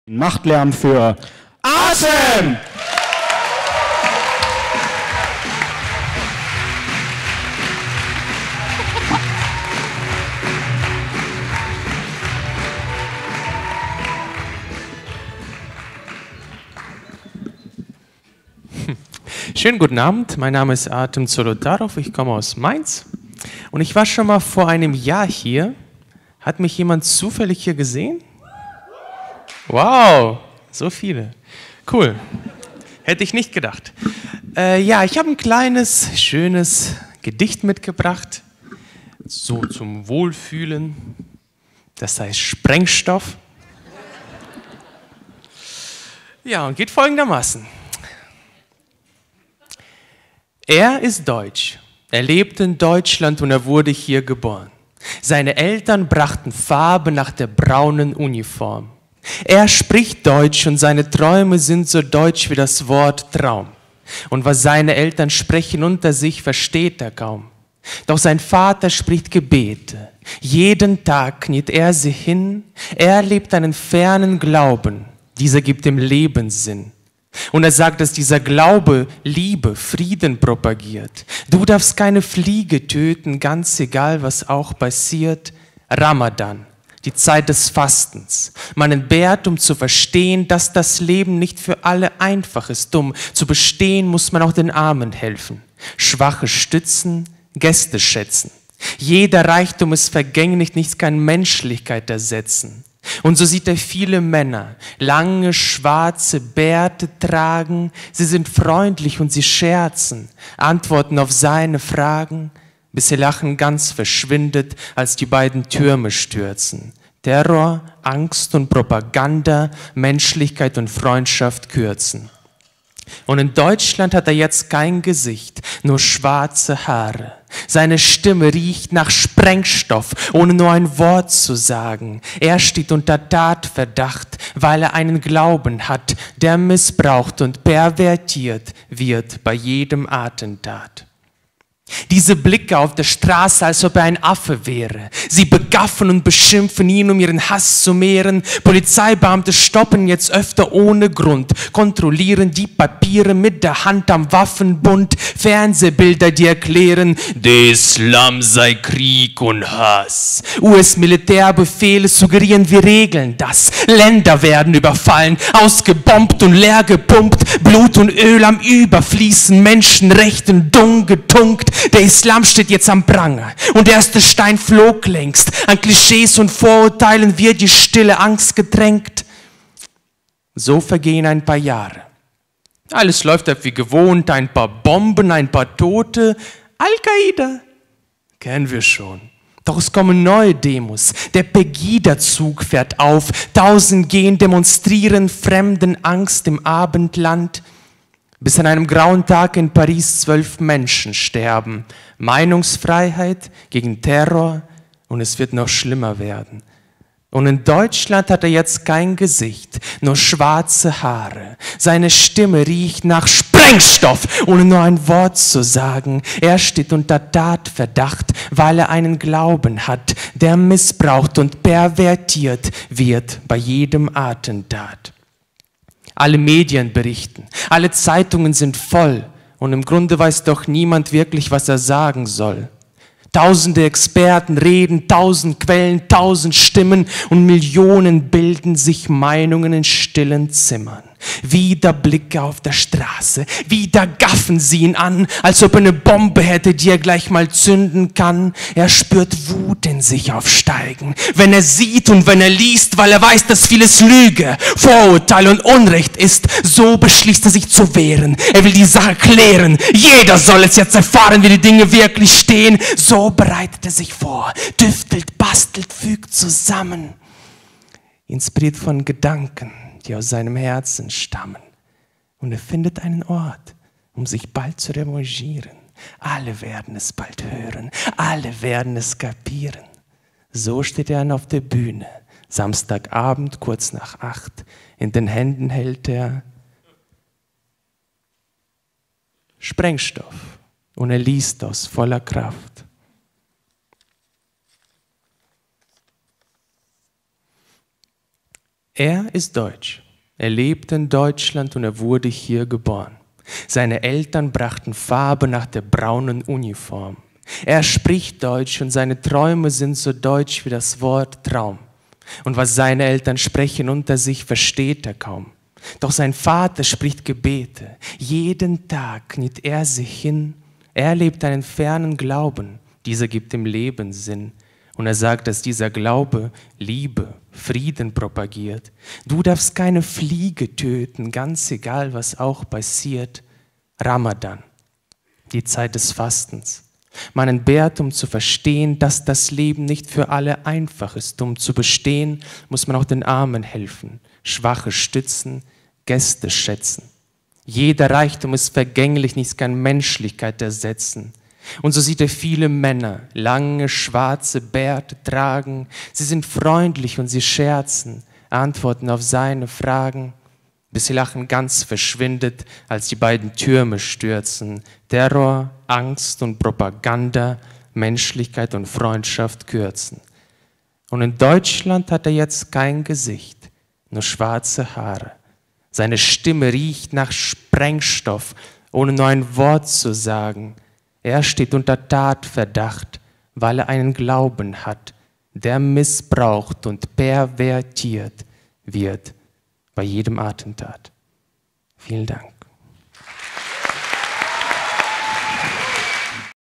Macht Lärm für Atem! Schönen guten Abend, mein Name ist Artem Zolotarov, ich komme aus Mainz und ich war schon mal vor einem Jahr hier. Hat mich jemand zufällig hier gesehen? Wow, so viele. Cool, hätte ich nicht gedacht. Ja, ich habe ein kleines, schönes Gedicht mitgebracht, so zum Wohlfühlen. Das heißt Sprengstoff. Ja, und geht folgendermaßen. Er ist deutsch, er lebt in Deutschland und er wurde hier geboren. Seine Eltern brachten Farbe nach der braunen Uniform. Er spricht Deutsch und seine Träume sind so deutsch wie das Wort Traum. Und was seine Eltern sprechen unter sich, versteht er kaum. Doch sein Vater spricht Gebete. Jeden Tag kniet er sie hin. Er lebt einen fernen Glauben. Dieser gibt dem Leben Sinn. Und er sagt, dass dieser Glaube Liebe, Frieden propagiert. Du darfst keine Fliege töten, ganz egal, was auch passiert. Ramadan, die Zeit des Fastens. Man entbehrt, um zu verstehen, dass das Leben nicht für alle einfach ist. Um zu bestehen, muss man auch den Armen helfen. Schwache stützen, Gäste schätzen. Jeder Reichtum ist vergänglich, nichts kann Menschlichkeit ersetzen. Und so sieht er viele Männer, lange schwarze Bärte tragen. Sie sind freundlich und sie scherzen, antworten auf seine Fragen, bis ihr Lachen ganz verschwindet, als die beiden Türme stürzen. Terror, Angst und Propaganda, Menschlichkeit und Freundschaft kürzen. Und in Deutschland hat er jetzt kein Gesicht, nur schwarze Haare. Seine Stimme riecht nach Sprengstoff, ohne nur ein Wort zu sagen. Er steht unter Tatverdacht, weil er einen Glauben hat, der missbraucht und pervertiert wird bei jedem Attentat. Diese Blicke auf der Straße, als ob er ein Affe wäre. Sie begaffen und beschimpfen ihn, um ihren Hass zu mehren. Polizeibeamte stoppen jetzt öfter ohne Grund, kontrollieren die Papiere mit der Hand am Waffenbund. Fernsehbilder, die erklären, der Islam sei Krieg und Hass. US-Militärbefehle suggerieren, wir regeln das. Länder werden überfallen, ausgebombt und leer gepumpt. Blut und Öl am Überfließen, Menschenrechten dumm getunkt. Der Islam steht jetzt am Pranger und der erste Stein flog längst. An Klischees und Vorurteilen wird die stille Angst getränkt. So vergehen ein paar Jahre. Alles läuft ab wie gewohnt, ein paar Bomben, ein paar Tote. Al-Qaida, kennen wir schon. Doch es kommen neue Demos. Der Pegida-Zug fährt auf. 1000 gehen demonstrieren, fremden Angst im Abendland. Bis an einem grauen Tag in Paris 12 Menschen sterben. Meinungsfreiheit gegen Terror und es wird noch schlimmer werden. Und in Deutschland hat er jetzt kein Gesicht, nur schwarze Haare. Seine Stimme riecht nach Sprengstoff, ohne nur ein Wort zu sagen. Er steht unter Tatverdacht, weil er einen Glauben hat, der missbraucht und pervertiert wird bei jedem Attentat. Alle Medien berichten, alle Zeitungen sind voll und im Grunde weiß doch niemand wirklich, was er sagen soll. Tausende Experten reden, 1000 Quellen, 1000 Stimmen und Millionen bilden sich Meinungen in stillen Zimmern. Wieder Blicke auf der Straße, wieder gaffen sie ihn an, als ob er eine Bombe hätte, die er gleich mal zünden kann. Er spürt Wut in sich aufsteigen, wenn er sieht und wenn er liest, weil er weiß, dass vieles Lüge, Vorurteil und Unrecht ist. So beschließt er sich zu wehren. Er will die Sache klären. Jeder soll es jetzt erfahren, wie die Dinge wirklich stehen. So bereitet er sich vor, tüftelt, bastelt, fügt zusammen. Inspiriert von Gedanken, die aus seinem Herzen stammen. Und er findet einen Ort, um sich bald zu revanchieren. Alle werden es bald hören, alle werden es kapieren. So steht er dann auf der Bühne, Samstagabend, kurz nach 8. In den Händen hält er Sprengstoff und er liest aus voller Kraft. Er ist deutsch. Er lebte in Deutschland und er wurde hier geboren. Seine Eltern brachten Farbe nach der braunen Uniform. Er spricht Deutsch und seine Träume sind so deutsch wie das Wort Traum. Und was seine Eltern sprechen unter sich, versteht er kaum. Doch sein Vater spricht Gebete. Jeden Tag kniet er sich hin. Er lebt einen fernen Glauben. Dieser gibt dem Leben Sinn. Und er sagt, dass dieser Glaube Liebe, Frieden propagiert. Du darfst keine Fliege töten, ganz egal, was auch passiert. Ramadan, die Zeit des Fastens. Man entbehrt, um zu verstehen, dass das Leben nicht für alle einfach ist. Um zu bestehen, muss man auch den Armen helfen, Schwache stützen, Gäste schätzen. Jeder Reichtum ist vergänglich, nichts kann Menschlichkeit ersetzen. Und so sieht er viele Männer, lange schwarze Bärte tragen. Sie sind freundlich und sie scherzen, antworten auf seine Fragen, bis ihr Lachen ganz verschwindet, als die beiden Türme stürzen. Terror, Angst und Propaganda, Menschlichkeit und Freundschaft kürzen. Und in Deutschland hat er jetzt kein Gesicht, nur schwarze Haare. Seine Stimme riecht nach Sprengstoff, ohne nur ein Wort zu sagen. Er steht unter Tatverdacht, weil er einen Glauben hat, der missbraucht und pervertiert wird bei jedem Attentat. Vielen Dank.